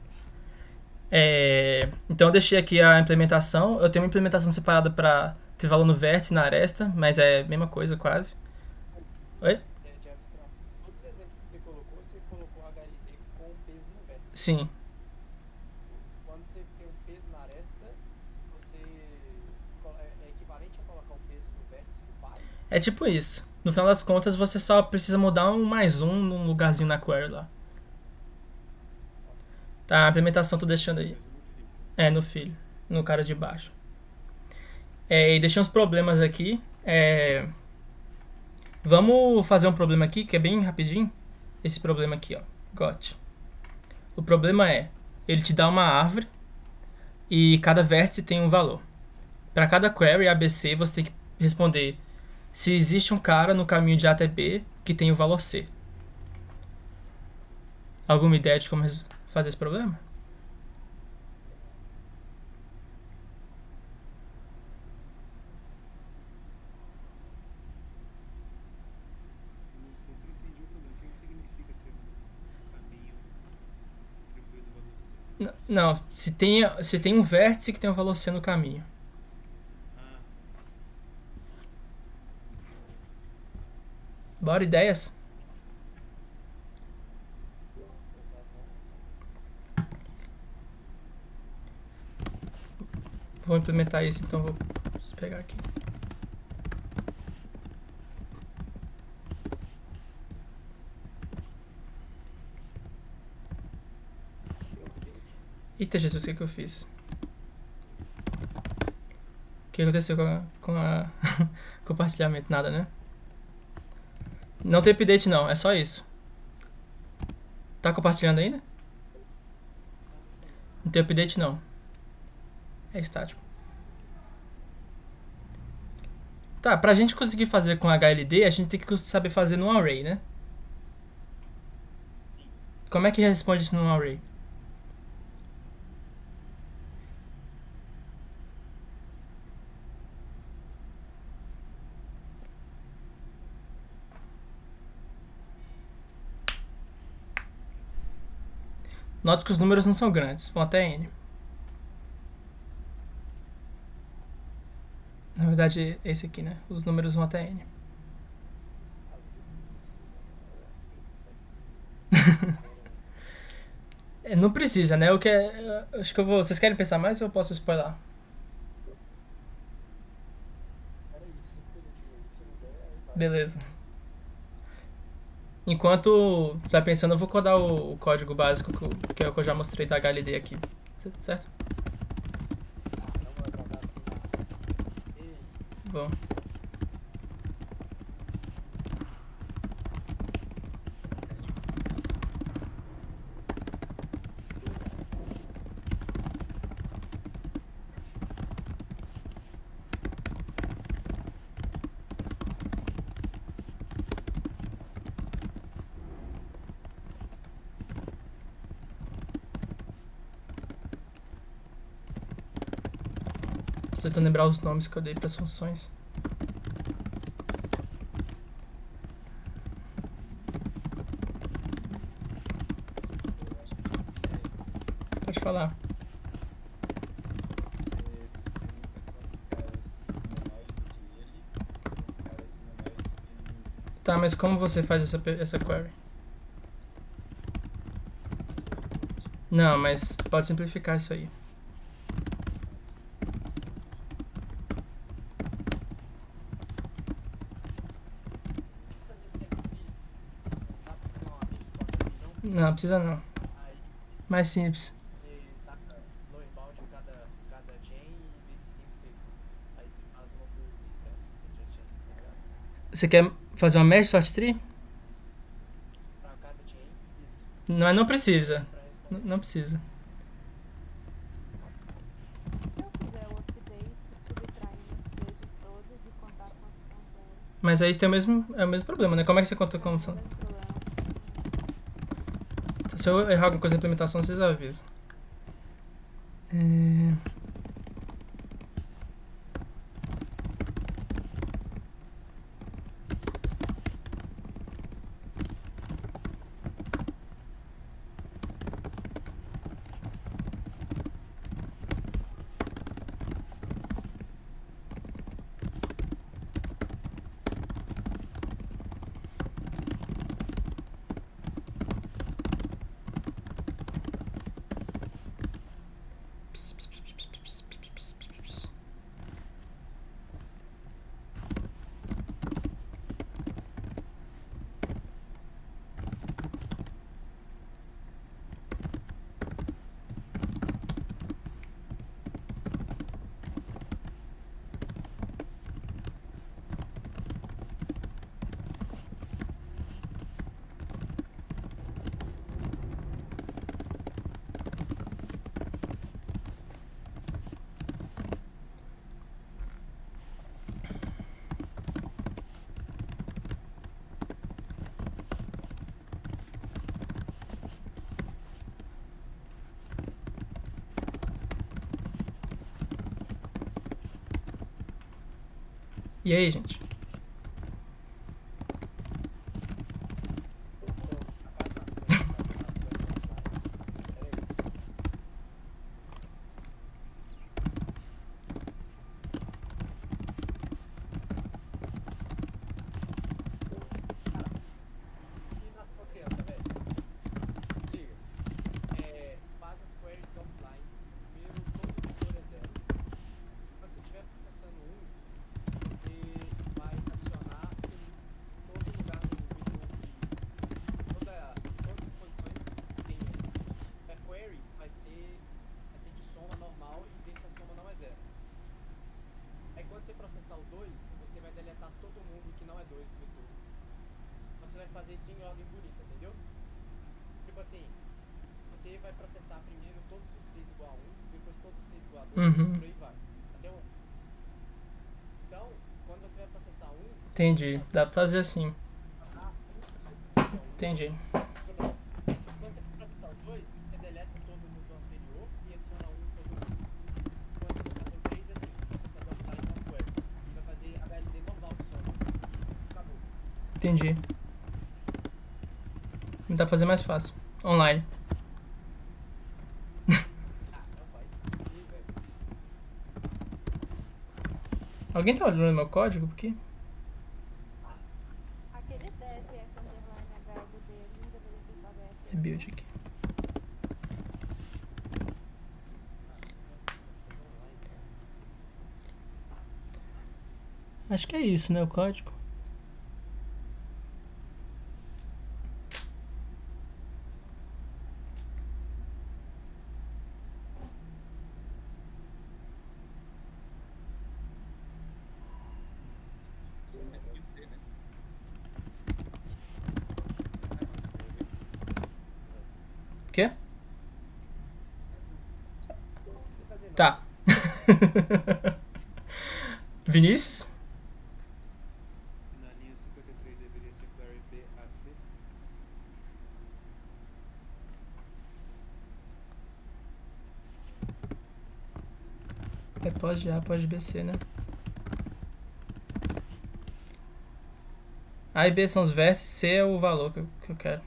Speaker 1: Então eu deixei aqui a implementação. Eu tenho uma implementação separada para ter valor no vértice, na aresta, mas é a mesma coisa quase. Oi?
Speaker 4: De abstração. Todos os exemplos que você colocou HLD com peso no vértice.
Speaker 1: Sim.
Speaker 4: Quando você tem um peso na aresta, você é equivalente a colocar um peso no vértice do pai?
Speaker 1: É tipo isso. No final das contas, você só precisa mudar um mais um num lugarzinho na query lá. Tá, a implementação tô deixando aí. No filho. No cara de baixo. E deixei uns problemas aqui. Vamos fazer um problema aqui, que é bem rapidinho. Esse problema aqui, ó. Got. O problema é, ele te dá uma árvore e cada vértice tem um valor. Para cada query ABC, você tem que responder se existe um cara no caminho de A até B que tem o valor C. Alguma ideia de como fazer esse problema?
Speaker 3: Não sei se eu entendi o problema. O que significa ter um caminho atribuído valor C?
Speaker 1: Não, se tem um vértice que tem o valor C no caminho.
Speaker 3: Ah,
Speaker 1: Bora, ideias? Vou implementar isso, então vou pegar aqui. Eita Jesus, o que eu fiz? O que aconteceu com a compartilhamento? Nada, né? Não tem update não, é só isso. Tá compartilhando ainda? Não tem update não. É estático. Tá, pra gente conseguir fazer com HLD, a gente tem que saber fazer no array, né?
Speaker 3: sim.
Speaker 1: Como é que responde isso no array? Nota que os números não são grandes, vão até N. Na verdade, é esse aqui, né? Os números vão até N. Não precisa, né? Acho que eu vou. Vocês querem pensar mais ou eu posso spoiler?
Speaker 4: Era isso, 5 minutinhos. Se não der, aí vai.
Speaker 1: Beleza. Enquanto tá pensando, eu vou codar o código básico que é o que eu já mostrei da HLD aqui. Certo?
Speaker 4: Não vai jogar assim. Ei,
Speaker 1: Bom. Tô tentando lembrar os nomes que eu dei para as funções. Pode falar. Tá, mas como você faz essa query? Não, mas pode simplificar isso aí. Não, precisa não.
Speaker 4: aí
Speaker 1: Mais simples.
Speaker 4: você taca no inbound cada chain e vê se tem que ser. Aí você faz uma por inverso, tá ligado?
Speaker 1: Você quer fazer uma merge sort tree?
Speaker 4: Pra cada chain, isso.
Speaker 1: Não precisa.
Speaker 4: Pra responder.
Speaker 1: Não precisa.
Speaker 2: Se eu fizer o update subtraindo C de
Speaker 1: Mas aí tem é o mesmo problema, né? Como é que você conta como são?
Speaker 2: Mesmo problema.
Speaker 1: Se eu errar alguma coisa na implementação, vocês avisam. É... E aí, gente?
Speaker 4: E nasceu criança, velho. Liga. Faz as queries offline. Primeiro, todo o tutor é zero. Quando você estiver processando você vai adicionar em todo lugar do vídeo todas as posições que tem aí. A query vai ser de soma normal e ver se a soma não é zero. Aí quando você processar o 2, você vai deletar todo mundo que não é 2 do vetor. Só que você vai fazer isso em ordem bonita, entendeu? Tipo assim, você vai processar primeiro todos os 6 igual a 1, depois todos os 6 igual a 2,
Speaker 1: Uhum.
Speaker 4: por aí vai. Até 1. Então, quando você vai processar 1,
Speaker 1: Entendi. Dá pra fazer assim. Entendi.
Speaker 4: quando você for processar o 2, você deleta todo mundo do anterior e adiciona 1 em todo mundo. Quando você for fazer o 3, é assim, processando offline nas queries. Vai fazer HLD normal de soma. Acabou.
Speaker 1: Entendi. Dá pra fazer mais fácil. Online.
Speaker 4: Não vai descobrir, velho.
Speaker 1: Alguém tá olhando meu código aqui?
Speaker 2: Aquele DFS underline HLD ali deveria ser só DFS.
Speaker 1: Rebuild aqui. Acho que é isso, né? O código. Quê? Tá. Vinícius?
Speaker 3: Na linha 53 deveria ser query BAC.
Speaker 1: Pode A, pode BC, né? A e B são os vértices, C é o valor que eu quero.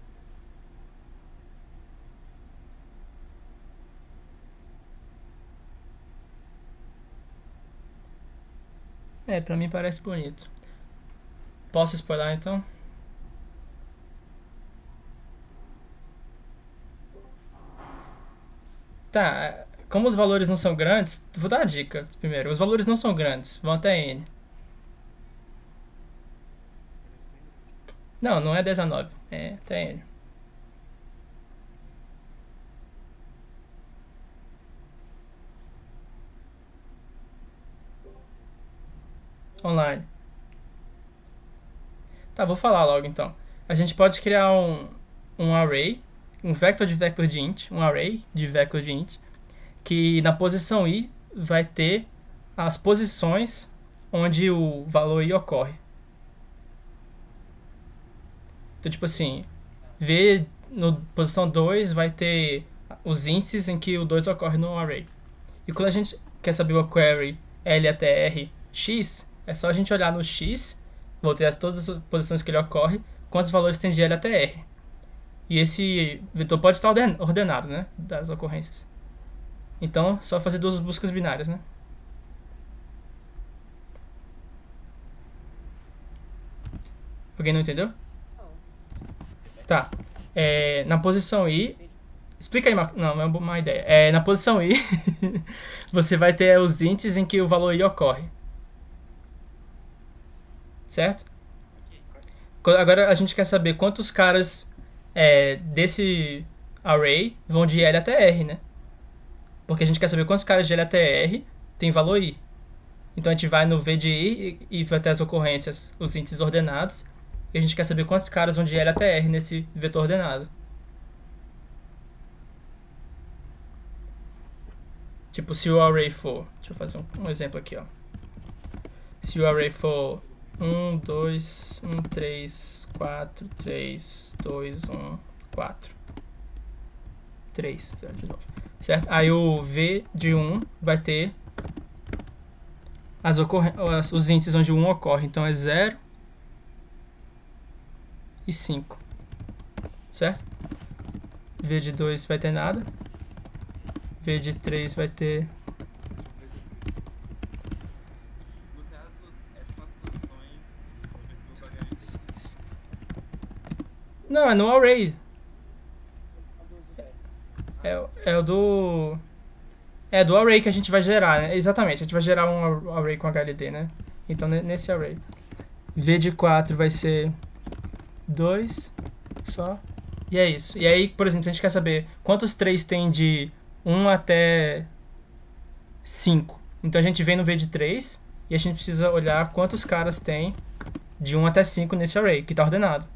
Speaker 1: Pra mim parece bonito. Posso spoiler então? Tá, como os valores não são grandes, vou dar a dica primeiro. Os valores não são grandes, vão até N. Não, não é 10 a 9, é até N. Online. Tá, vou falar logo então. A gente pode criar um array, um vector de int, um array de vector de int, que na posição i vai ter as posições onde o valor i ocorre. Então, tipo assim, V no posição 2 vai ter os índices em que o 2 ocorre no array. E quando a gente quer saber o query L até R x, é só a gente olhar no x, vou ter todas as posições que ele ocorre, quantos valores tem de L até R. E esse vetor pode estar ordenado, né, das ocorrências. Então, só fazer duas buscas binárias, né? Alguém não entendeu?
Speaker 4: Não.
Speaker 1: Tá. Na posição I... Explica aí, Marco. Não é uma má ideia. Na posição I, você vai ter os índices em que o valor I ocorre. Certo? Agora a gente quer saber quantos caras desse array vão de L até R, né? Porque a gente quer saber quantos caras de L até R tem valor I. Então a gente vai no V de I e vai ter as ocorrências, os índices ordenados. E a gente quer saber quantos caras vão de L até R nesse vetor ordenado. Tipo, se o array for... Deixa eu fazer um exemplo aqui, ó. Se o array for 1, 2, 1, 3, 4, 3, 2, 1, 4. 3, de novo. Certo? Aí o V de 1 vai ter os índices onde o 1 ocorre. Então é 0 e 5. Certo? V de 2 vai ter nada. V de 3 vai ter...
Speaker 5: No caso, essas são as posições do HL.
Speaker 1: Não, é no array.
Speaker 4: Dos versos.
Speaker 1: É o do... É do array que a gente vai gerar, né? Exatamente, a gente vai gerar um array com HLD, né? Então, nesse array. V de 4 vai ser 2 só. E é isso. E aí, por exemplo, se a gente quer saber quantos 3 tem de 1 até 5. Então, a gente vem no V de 3 e a gente precisa olhar quantos caras tem de 1 até 5 nesse array, que está ordenado.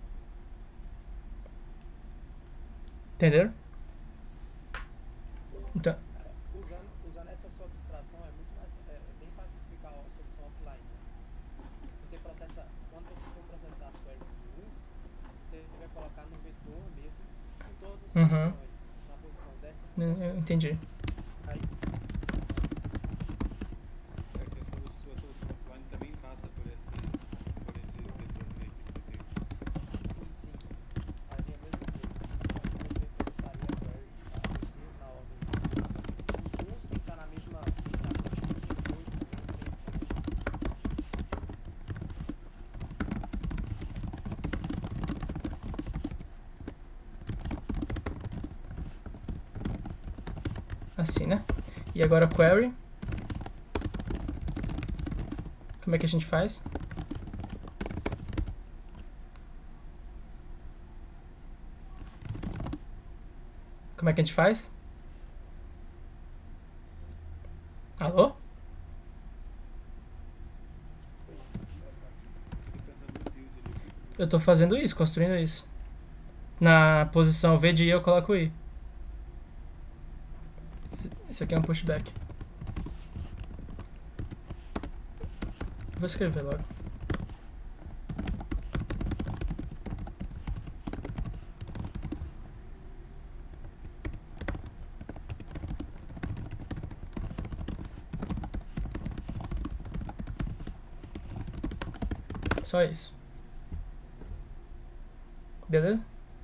Speaker 1: Entenderam? Então...
Speaker 4: Usando essa sua abstração é muito mais, bem fácil explicar a solução offline. Você processa, quando você for processar as queries do 1, você vai colocar no vetor mesmo com todas as
Speaker 1: Uhum.
Speaker 4: posições, na posição 0.
Speaker 1: Eu entendi.
Speaker 4: Aí,
Speaker 3: É que a sua solução offline também passa por esse vetor aí, inclusive.
Speaker 4: sim, faria a mesma coisa. Você processaria a query, vocês na ordem. Os zooms tem que estar na mesma, tem que estar no tipo de 2 também,
Speaker 1: Assim, né? E agora query. Como é que a gente faz? Como é que a gente faz? Alô? Eu tô fazendo isso, construindo isso. Na posição V de I eu coloco I. Isso aqui é um pushback. Vou escrever logo. Só isso. Beleza?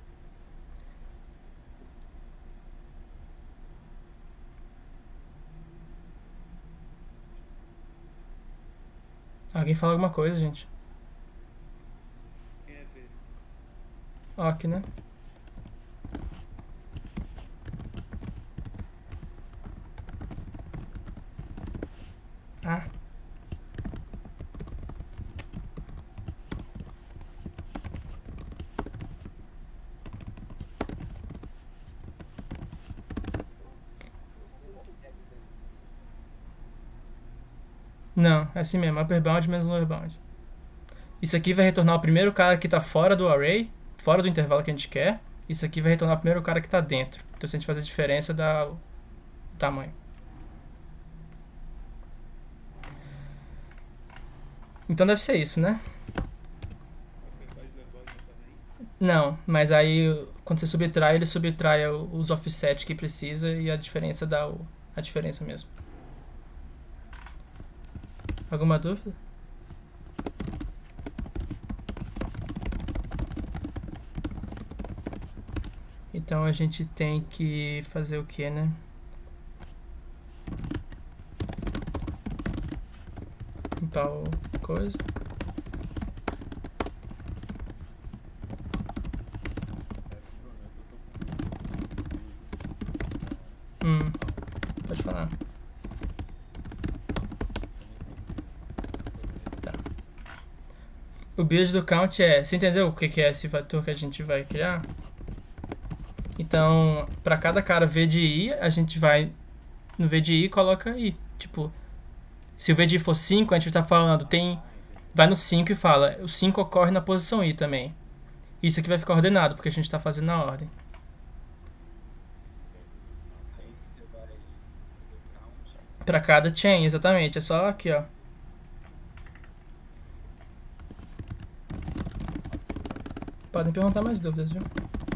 Speaker 1: Alguém fala alguma coisa, gente?
Speaker 3: Quem é V?
Speaker 1: Ok, né? Ah. Não, é assim mesmo, upper bound menos lower bound. Isso aqui vai retornar o primeiro cara que está fora do array, fora do intervalo que a gente quer. Isso aqui vai retornar o primeiro cara que está dentro. Então, se a gente fazer a diferença, dá o tamanho. Então, deve ser isso, né?
Speaker 3: Upper bound, lower bound também.
Speaker 1: Não, mas aí quando você subtrai, ele subtrai os offset que precisa e a diferença dá a diferença mesmo. Alguma dúvida? Então a gente tem que fazer o que, né? Limpar o coisa. Pode falar. Tá. O build do count é... Você entendeu o que é esse fator que a gente vai criar? Então, para cada cara V de I, a gente vai no V de I e coloca I. Tipo, se o V de I for 5, a gente tá falando, vai no 5 e fala, o 5 ocorre na posição I também. Isso aqui vai ficar ordenado, porque a gente tá fazendo na ordem.
Speaker 5: Aí você vai fazer o count.
Speaker 1: Pra cada chain, exatamente. É só aqui, ó. Podem perguntar mais dúvidas, viu?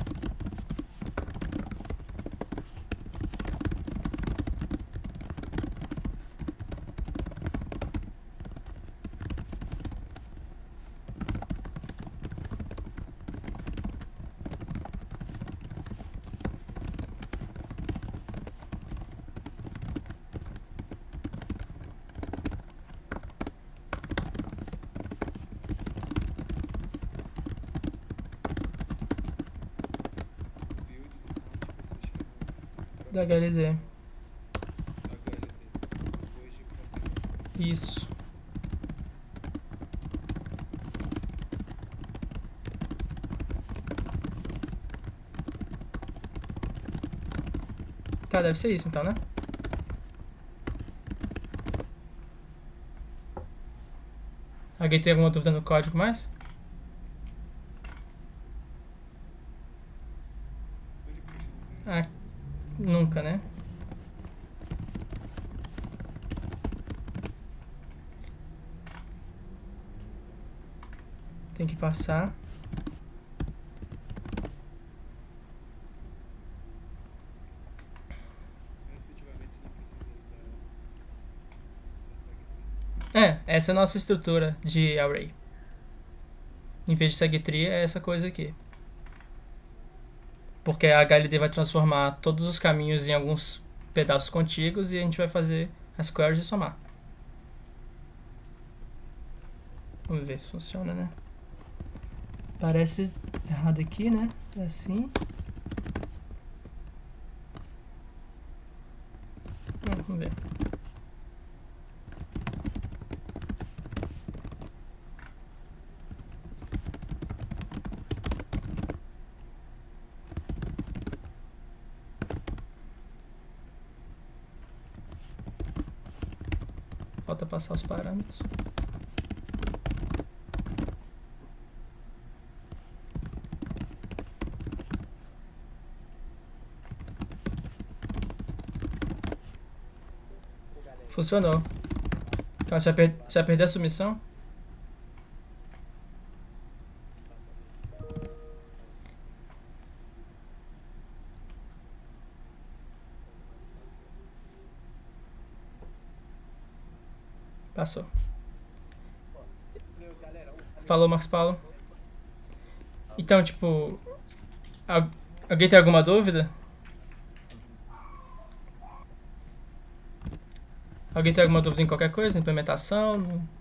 Speaker 1: Da HLD.
Speaker 3: Depois de qualquer
Speaker 1: Isso. Tá, deve ser isso então, né? Alguém tem alguma dúvida no código mais? Ah, nunca, né? Tem que passar.
Speaker 3: efetivamente você não precisa
Speaker 1: Essa é a nossa estrutura de array. Em vez de segue tree, é essa coisa aqui. Porque a HLD vai transformar todos os caminhos em alguns pedaços contíguos e a gente vai fazer as queries e somar. Vamos ver se funciona, né? Parece errado aqui, né? É assim. Vamos ver. Falta passar os parâmetros. Funcionou. Então você vai perder a submissão? Passou. Falou, Marcos Paulo. Então, tipo... Alguém tem alguma dúvida? Alguém tem alguma dúvida em qualquer coisa? Implementação?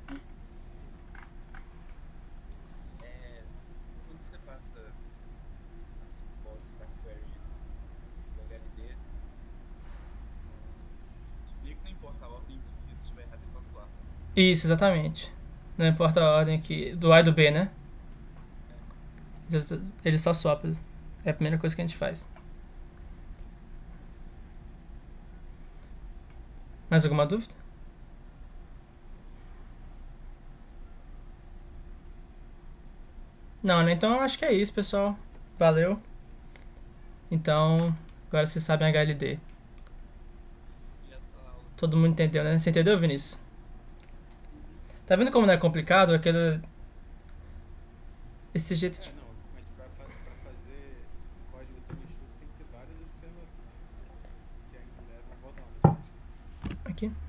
Speaker 5: Quando você passa as respostas para query do HLD, meio que não importa a ordem, porque se estiver errado é só swap.
Speaker 1: Isso, exatamente. Não importa a ordem aqui. Do A e do B, né? Ele só sopra. É a primeira coisa que a gente faz. Mais alguma dúvida? Não, né? Então eu acho que é isso, pessoal. Valeu. Então, agora vocês sabem HLD.
Speaker 5: Já tá lá o
Speaker 1: Todo mundo entendeu, né? Você entendeu, Vinícius? Tá vendo como não é complicado? Aquele... Esse jeito de...
Speaker 3: não, mas
Speaker 1: aqui.
Speaker 3: Isso.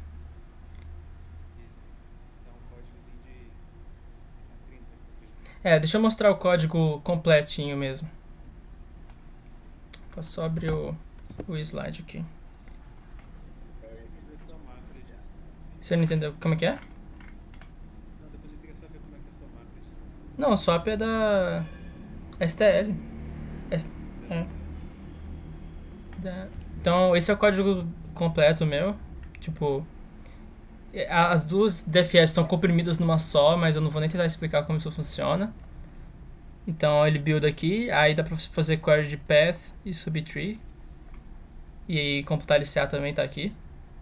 Speaker 3: Dá um códigozinho de 30.
Speaker 1: Deixa eu mostrar o código completinho mesmo. Posso só abrir o slide aqui.
Speaker 3: Sua macro de...
Speaker 1: Você não entendeu como é que é?
Speaker 3: Não, depois eu queria saber como é que é a sua macro de...
Speaker 1: Não, o swap é da STL. É. Então, esse é o código completo meu. Tipo, as duas DFS estão comprimidas numa só, mas eu não vou nem tentar explicar como isso funciona. Então, ele build aqui, aí dá pra fazer query de path e subtree. E aí, computar LCA também tá aqui.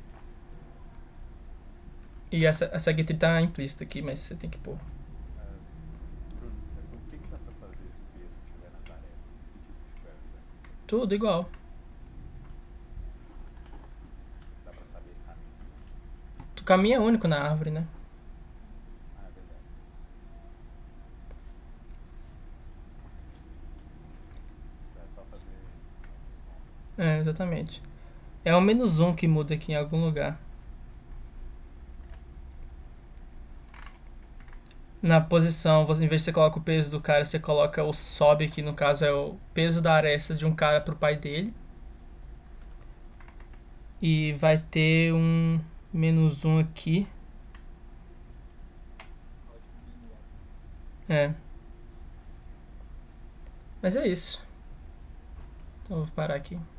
Speaker 1: E essa get tá implícita aqui, mas você tem que pôr.
Speaker 6: Bruno, o que dá pra fazer se o peso estiver nas arestas? Que tipo de query?
Speaker 1: Tudo igual.
Speaker 6: Dá pra saber caminho?
Speaker 1: O caminho é único na árvore, né?
Speaker 6: Ah, é verdade. Então é só fazer som.
Speaker 1: Exatamente. É o -1 que muda aqui em algum lugar. Na posição, em vez de você colocar o peso do cara, você coloca o sobe, que no caso é o peso da aresta de um cara pro pai dele. E vai ter um -1 aqui. Mas é isso. Então eu vou parar aqui.